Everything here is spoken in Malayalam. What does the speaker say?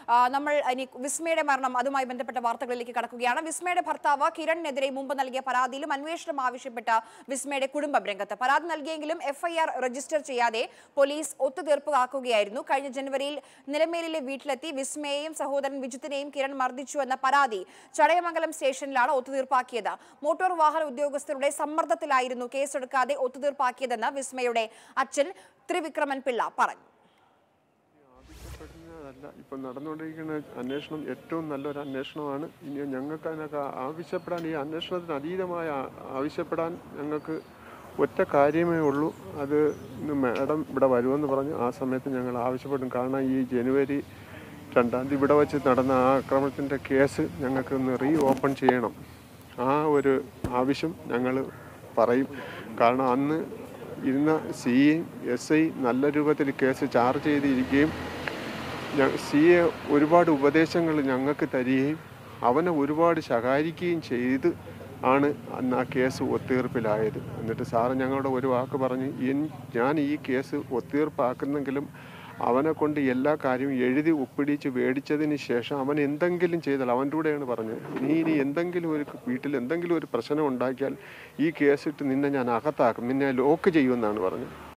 നമ്മൾ ഇനി വിസ്മയുടെ മരണം അതുമായി ബന്ധപ്പെട്ട വാർത്തകളിലേക്ക് കടക്കുകയാണ്. വിസ്മയുടെ ഭർത്താവ് കിരണിനെതിരെ മുമ്പ് നൽകിയ പരാതിയിലും അന്വേഷണം ആവശ്യപ്പെട്ട വിസ്മയുടെ കുടുംബം രംഗത്ത്. പരാതി നൽകിയെങ്കിലും FIR രജിസ്റ്റർ ചെയ്യാതെ പോലീസ് ഒത്തുതീർപ്പാക്കുകയായിരുന്നു. കഴിഞ്ഞ ജനുവരിയിൽ നിലമേലിലെ വീട്ടിലെത്തി വിസ്മയെയും സഹോദരൻ വിജിത്തിനെയും കിരൺ മർദ്ദിച്ചു എന്ന പരാതി ചടയമംഗലം സ്റ്റേഷനിലാണ് ഒത്തുതീർപ്പാക്കിയത്. മോട്ടോർ വാഹന ഉദ്യോഗസ്ഥരുടെ സമ്മർദ്ദത്തിലായിരുന്നു കേസെടുക്കാതെ ഒത്തുതീർപ്പാക്കിയതെന്ന് വിസ്മയുടെ അച്ഛൻ ത്രിവിക്രമൻ പിള്ള പറഞ്ഞു. ഇപ്പം നടന്നുകൊണ്ടിരിക്കുന്ന അന്വേഷണം ഏറ്റവും നല്ലൊരു അന്വേഷണമാണ്. ഇനി ഞങ്ങൾക്ക് അതിനൊക്കെ ആവശ്യപ്പെടാൻ, ഈ അന്വേഷണത്തിന് അതീതമായ ആവശ്യപ്പെടാൻ ഞങ്ങൾക്ക് ഒറ്റ കാര്യമേ ഉള്ളൂ. അത് ഇന്ന് മാഡം ഇവിടെ വരുമെന്ന് പറഞ്ഞു. ആ സമയത്ത് ഞങ്ങൾ ആവശ്യപ്പെടും. കാരണം ഈ ജനുവരി 2 ഇവിടെ വെച്ച് നടന്ന ആ ആക്രമണത്തിൻ്റെ കേസ് ഞങ്ങൾക്ക് ഒന്ന് ഓപ്പൺ ചെയ്യണം. ആ ഒരു ആവശ്യം ഞങ്ങൾ പറയും. കാരണം അന്ന് ഇരുന്ന CA SI നല്ല രൂപത്തിൽ കേസ് ചാർജ് ചെയ്തിരിക്കുകയും CA ഒരുപാട് ഉപദേശങ്ങൾ ഞങ്ങൾക്ക് തരികയും അവനെ ഒരുപാട് ശകാരിക്കുകയും ചെയ്ത് ആണ് അന്ന് ആ കേസ് ഒത്തുതീർപ്പിലായത്. എന്നിട്ട് സാറ് ഞങ്ങളുടെ ഒരു വാക്ക് പറഞ്ഞ്, ഞാൻ ഈ കേസ് ഒത്തുതീർപ്പാക്കുന്നെങ്കിലും അവനെ കൊണ്ട് എല്ലാ കാര്യവും എഴുതി ഒപ്പിടിച്ച് മേടിച്ചതിന് ശേഷം അവൻ എന്തെങ്കിലും ചെയ്താൽ, അവൻ്റെ കൂടെയാണ് പറഞ്ഞത്, ഇനി എന്തെങ്കിലും ഒരു വീട്ടിൽ എന്തെങ്കിലും ഒരു പ്രശ്നം ഉണ്ടാക്കിയാൽ ഈ കേസിട്ട് നിന്നെ ഞാൻ അകത്താക്കും, നിന്നെ ലോക്ക് ചെയ്യുമെന്നാണ് പറഞ്ഞത്.